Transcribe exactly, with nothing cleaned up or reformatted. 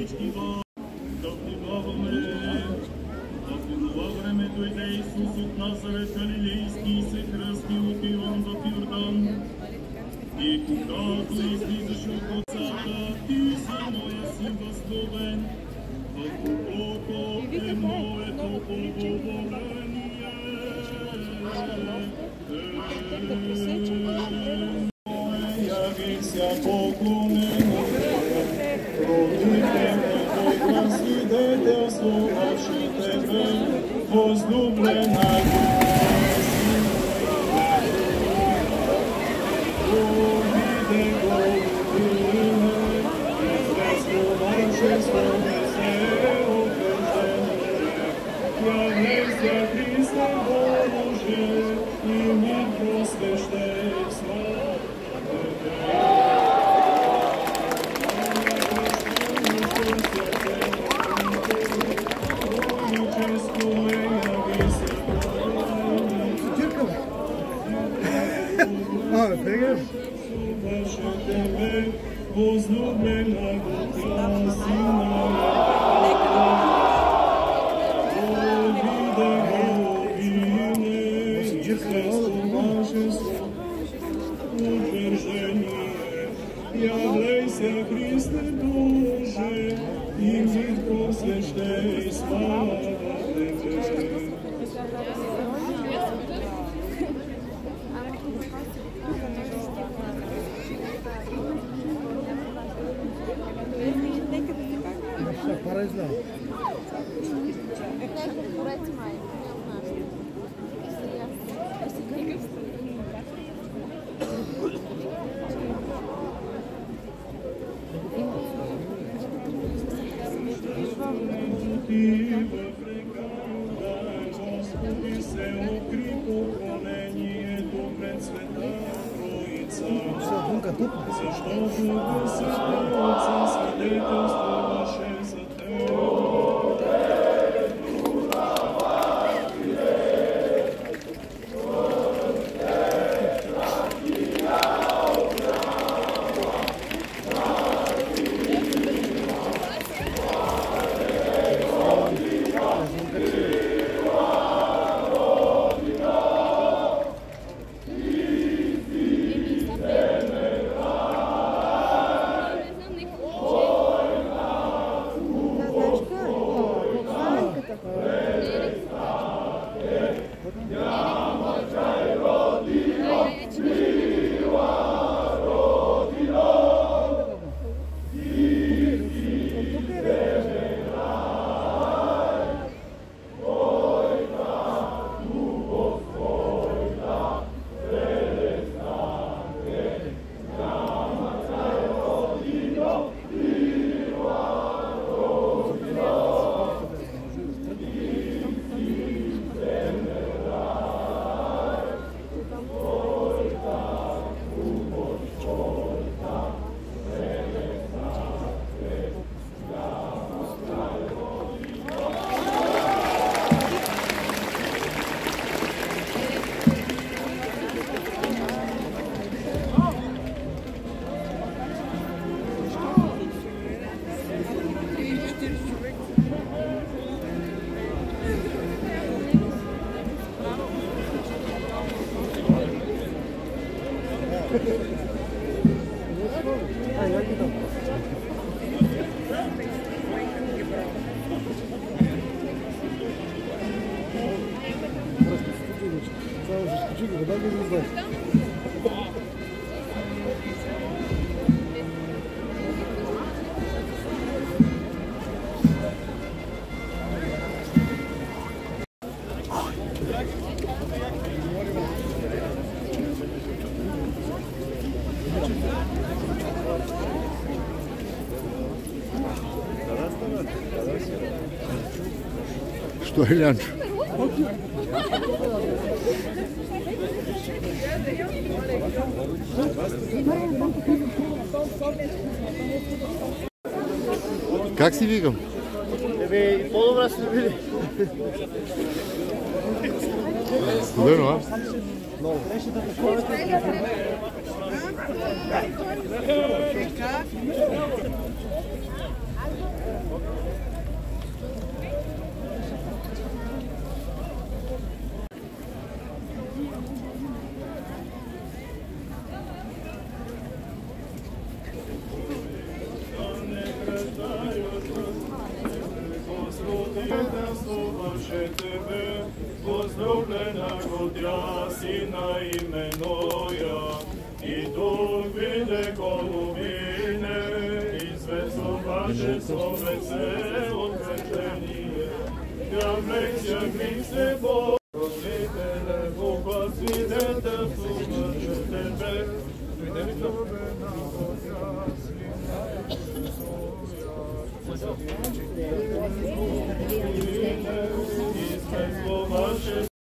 всички вас. Да внимаваме, да в време дойде Исус от Назарет Галилейски и се кръсти от Иоанн в Йордан. И когато излизаш от водата, ти си моя син възлюбен, в когото е моето благоволение. Явися поклонение, родите ме свидетелство наши тебе, возлюблена Являйся, Христе Боже, и ми просвещай слава Тебе. Возлюблена Бога Сина. Являйся, Христе Боже, и ми просвещай слава Тебе. Пара изля. Господи, се откри поклонението пред света Троица. Защото Господа Отца свидетелствуваше за Теб. Что, глянь? Как си викам? Ебе, по-добре сме били. Студено, а? Много. Славаше Тебе, поздравлена Godja Sina imenoja, i Duh vide kolubine, i sveco vaše slovece odveženije. Gravlekća Hriste Bog, roditelje Boga, svidete sluvaše Tebe, pozdravlena Godja Sina imenoja.